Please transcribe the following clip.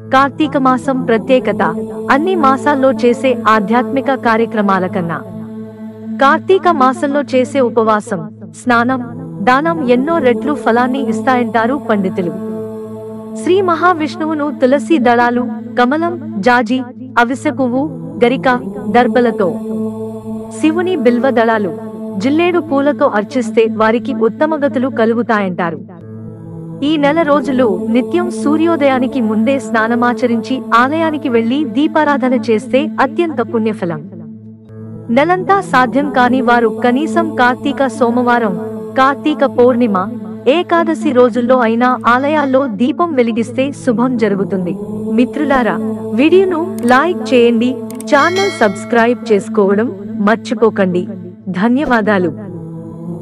కార్తీక మాసం ప్రత్యేకత అన్ని మాసాల్లో చేసే ఆధ్యాత్మిక కార్యక్రమాల కన్నా కార్తీక మాసంలో చేసే ఉపవాసం, స్నానం, దానం ఎన్నో రెట్లు ఫలాన్ని ఇస్తాయంటారు పండితులు. శ్రీ మహావిష్ణువును తులసి దళాలు, కమలం, జాజి, అవిసె పువ్వు, గరిక, దర్భలతో, శివుని బిల్వ దళాలు, జిల్లేడు పూలతో అర్చిస్తే వారికి ఉత్తమగతులు కలుగుతాయంటారు. ఈ నెల రోజులు నిత్యం సూర్యోదయానికి ముందే స్నానమాచరించి ఆలయానికి వెళ్లి దీపారాధన చేస్తే అత్యంత పుణ్యఫలం. నెలంతా సాధ్యం కాని వారు కనీసం కార్తీక సోమవారం, కార్తీక పౌర్ణిమ, ఏకాదశి రోజుల్లో అయినా ఆలయాల్లో దీపం వెలిగిస్తే శుభం జరుగుతుంది. మిత్రులారా, వీడియోను లైక్ చేయండి, ఛానల్ సబ్స్క్రైబ్ చేసుకోవడం మర్చిపోకండి. ధన్యవాదాలు.